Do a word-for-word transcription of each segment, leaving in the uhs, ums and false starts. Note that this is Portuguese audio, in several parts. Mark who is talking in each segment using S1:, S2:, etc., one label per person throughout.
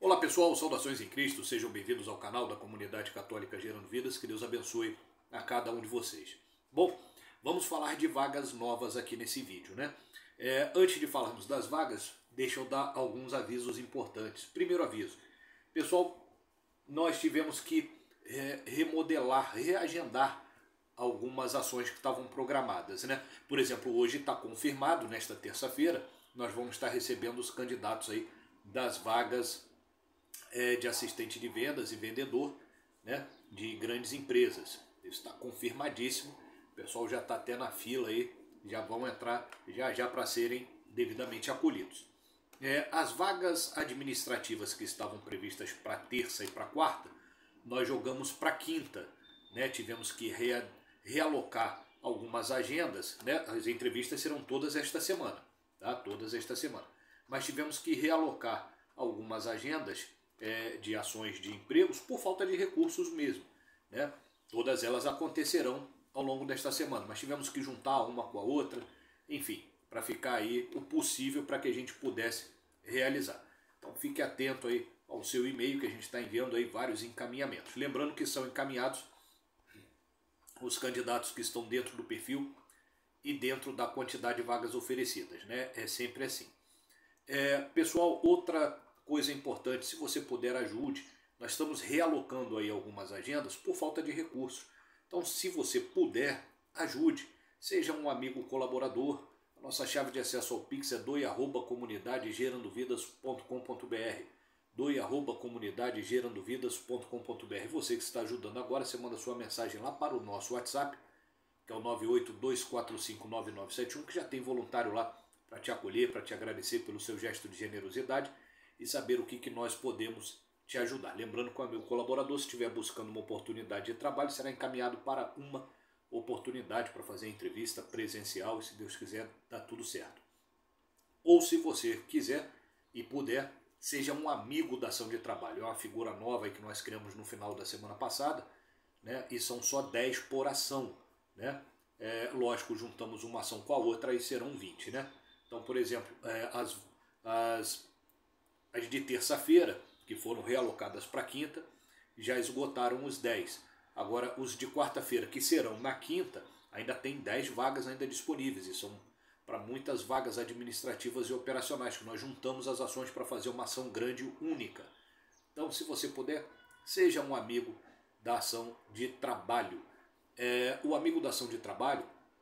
S1: Olá pessoal, saudações em Cristo, sejam bem-vindos ao canal da Comunidade Católica Gerando Vidas, que Deus abençoe a cada um de vocês. Bom, vamos falar de vagas novas aqui nesse vídeo, né? É, antes de falarmos das vagas, deixa eu dar alguns avisos importantes. Primeiro aviso, pessoal, nós tivemos que é, remodelar, reagendar algumas ações que estavam programadas, né? Por exemplo, hoje está confirmado, nesta terça-feira, nós vamos estar recebendo os candidatos aí das vagas é, de assistente de vendas e vendedor, né, de grandes empresas. Isso está confirmadíssimo, o pessoal já está até na fila aí, já vão entrar já já para serem devidamente acolhidos. É, as vagas administrativas que estavam previstas para terça e para quarta, nós jogamos para quinta, né? Tivemos que rea, realocar algumas agendas, né? As entrevistas serão todas esta semana, tá? Todas esta semana. Mas tivemos que realocar algumas agendas é, de ações de empregos por falta de recursos mesmo, né? Todas elas acontecerão ao longo desta semana, mas tivemos que juntar uma com a outra, enfim, para ficar aí o possível para que a gente pudesse realizar. Então fique atento aí ao seu e-mail, que a gente está enviando aí vários encaminhamentos. Lembrando que são encaminhados os candidatos que estão dentro do perfil e dentro da quantidade de vagas oferecidas, né? É sempre assim. É, pessoal, outra coisa importante, se você puder, ajude. Nós estamos realocando aí algumas agendas por falta de recursos. Então, se você puder, ajude. Seja um amigo colaborador. A nossa chave de acesso ao Pix é doe arroba comunidade gerando vidas ponto com ponto br. doe arroba comunidade gerando vidas ponto com ponto br. Você que está ajudando agora, você manda sua mensagem lá para o nosso WhatsApp, que é o nove oito dois quatro cinco nove nove sete um, que já tem voluntário lá para te acolher, para te agradecer pelo seu gesto de generosidade e saber o que, que nós podemos te ajudar. Lembrando que o meu colaborador, se estiver buscando uma oportunidade de trabalho, será encaminhado para uma oportunidade para fazer entrevista presencial e, se Deus quiser, dá tudo certo. Ou, se você quiser e puder, seja um amigo da ação de trabalho. É uma figura nova aí que nós criamos no final da semana passada, né? E são só dez por ação, né? É, lógico, juntamos uma ação com a outra e serão vinte, né? Então, por exemplo, é, as, as, as de terça-feira, que foram realocadas para quinta, já esgotaram os dez. Agora, os de quarta-feira, que serão na quinta, ainda tem dez vagas ainda disponíveis. E são para muitas vagas administrativas e operacionais, que nós juntamos as ações para fazer uma ação grande única. Então, se você puder, seja um amigo da ação de trabalho. É, o amigo da ação de trabalho,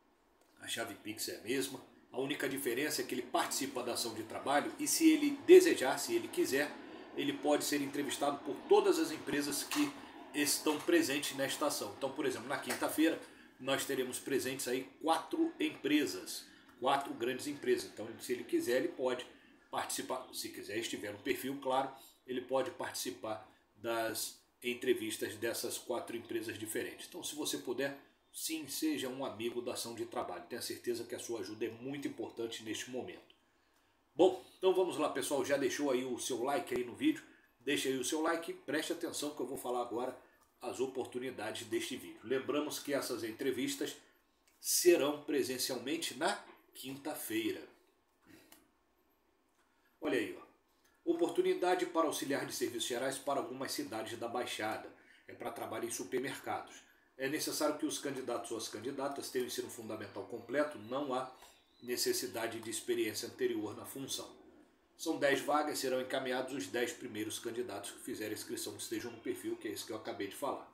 S1: a chave Pix é a mesma. A única diferença é que ele participa da ação de trabalho e, se ele desejar, se ele quiser, ele pode ser entrevistado por todas as empresas que estão presentes nesta ação. Então, por exemplo, na quinta-feira nós teremos presentes aí quatro empresas, quatro grandes empresas. Então, se ele quiser, ele pode participar. Se quiser, estiver no perfil, claro, ele pode participar das entrevistas dessas quatro empresas diferentes. Então, se você puder, sim, seja um amigo da ação de trabalho. Tenha certeza que a sua ajuda é muito importante neste momento. Bom, então vamos lá, pessoal. Já deixou aí o seu like aí no vídeo? Deixa aí o seu like, preste atenção que eu vou falar agora as oportunidades deste vídeo. Lembramos que essas entrevistas serão presencialmente na quinta-feira. Olha aí, ó. Oportunidade para auxiliar de serviços gerais para algumas cidades da Baixada. É para trabalho em supermercados. É necessário que os candidatos ou as candidatas tenham ensino fundamental completo, não há necessidade de experiência anterior na função. São dez vagas, serão encaminhados os dez primeiros candidatos que fizerem a inscrição, que estejam no perfil, que é isso que eu acabei de falar.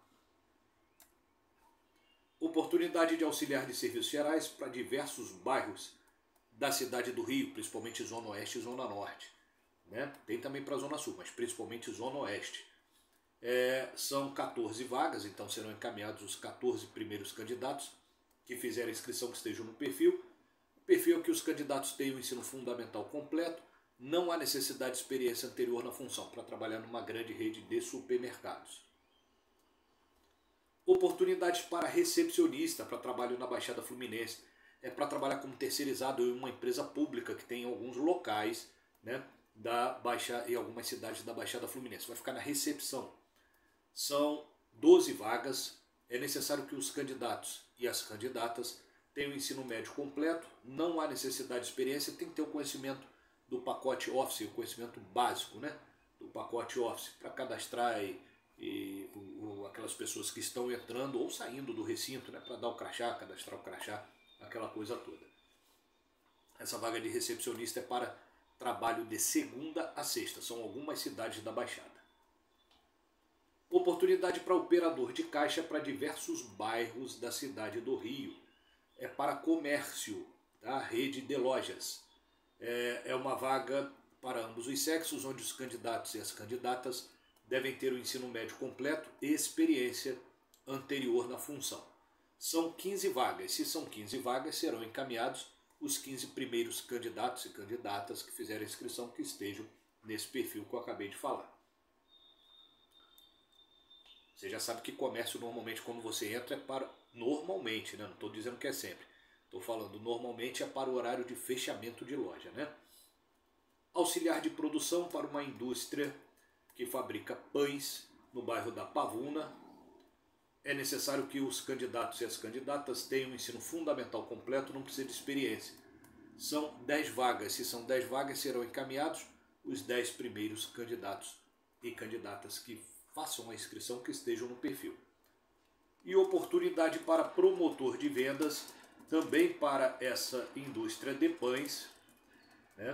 S1: Oportunidade de auxiliar de serviços gerais para diversos bairros da cidade do Rio, principalmente Zona Oeste e Zona Norte, né? Tem também para a Zona Sul, mas principalmente Zona Oeste. É, são quatorze vagas, então serão encaminhados os quatorze primeiros candidatos que fizerem a inscrição, que estejam no perfil. O perfil é que os candidatos tenham o ensino fundamental completo, não há necessidade de experiência anterior na função, para trabalhar numa grande rede de supermercados. Oportunidades para recepcionista, para trabalho na Baixada Fluminense. É para trabalhar como terceirizado em uma empresa pública que tem alguns locais, né, da Baixa, em algumas cidades da Baixada Fluminense. Vai ficar na recepção. São doze vagas. É necessário que os candidatos e as candidatas tenham o ensino médio completo. Não há necessidade de experiência, tem que ter o conhecimento do pacote Office, o conhecimento básico, né, do pacote Office, para cadastrar e, e o, o, aquelas pessoas que estão entrando ou saindo do recinto, né, para dar o crachá, cadastrar o crachá, aquela coisa toda. Essa vaga de recepcionista é para trabalho de segunda a sexta, são algumas cidades da Baixada. Oportunidade para operador de caixa para diversos bairros da cidade do Rio. É para comércio, tá? Rede de lojas. É, é uma vaga para ambos os sexos, onde os candidatos e as candidatas devem ter o ensino médio completo e experiência anterior na função. São quinze vagas. Se são quinze vagas, serão encaminhados os quinze primeiros candidatos e candidatas que fizeram a inscrição, que estejam nesse perfil que eu acabei de falar. Você já sabe que comércio normalmente, quando você entra, é para... Normalmente, né? Não estou dizendo que é sempre. Estou falando normalmente é para o horário de fechamento de loja, né? Auxiliar de produção para uma indústria que fabrica pães no bairro da Pavuna. É necessário que os candidatos e as candidatas tenham um ensino fundamental completo, não precisa de experiência. São dez vagas. Se são dez vagas, serão encaminhados os dez primeiros candidatos e candidatas que façam a inscrição, que estejam no perfil. E oportunidade para promotor de vendas, também para essa indústria de pães, né?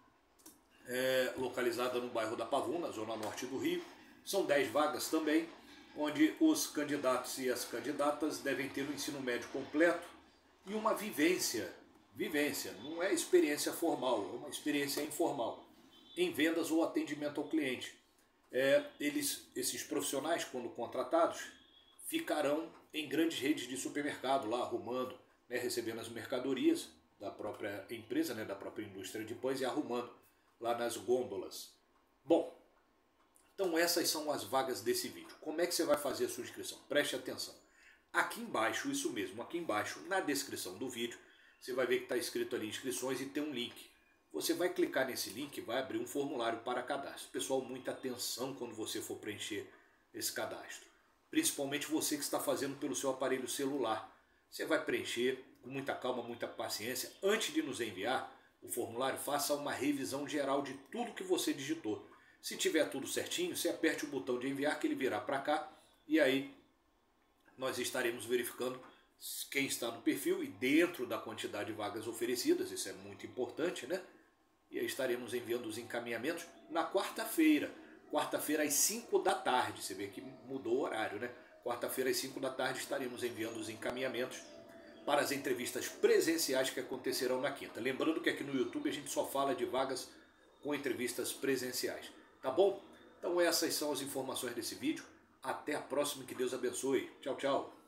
S1: É, localizada no bairro da Pavuna, zona norte do Rio. São dez vagas também, onde os candidatos e as candidatas devem ter um ensino médio completo e uma vivência, vivência, não é experiência formal, é uma experiência informal, em vendas ou atendimento ao cliente. É, eles, esses profissionais, quando contratados, ficarão em grandes redes de supermercado, lá arrumando, né, recebendo as mercadorias da própria empresa, né, da própria indústria de pães, e arrumando lá nas gôndolas. Bom, então essas são as vagas desse vídeo. Como é que você vai fazer a sua inscrição? Preste atenção. Aqui embaixo, isso mesmo, aqui embaixo, na descrição do vídeo, você vai ver que está escrito ali inscrições e tem um link. Você vai clicar nesse link e vai abrir um formulário para cadastro. Pessoal, muita atenção quando você for preencher esse cadastro. Principalmente você que está fazendo pelo seu aparelho celular. Você vai preencher com muita calma, muita paciência. Antes de nos enviar o formulário, faça uma revisão geral de tudo que você digitou. Se tiver tudo certinho, você aperte o botão de enviar, que ele virá para cá, e aí nós estaremos verificando quem está no perfil e dentro da quantidade de vagas oferecidas. Isso é muito importante, né? E aí estaremos enviando os encaminhamentos na quarta-feira. Quarta-feira às cinco da tarde. Você vê que mudou o horário, né? Quarta-feira às cinco da tarde estaremos enviando os encaminhamentos para as entrevistas presenciais que acontecerão na quinta. Lembrando que aqui no YouTube a gente só fala de vagas com entrevistas presenciais. Tá bom? Então essas são as informações desse vídeo. Até a próxima, que Deus abençoe. Tchau, tchau.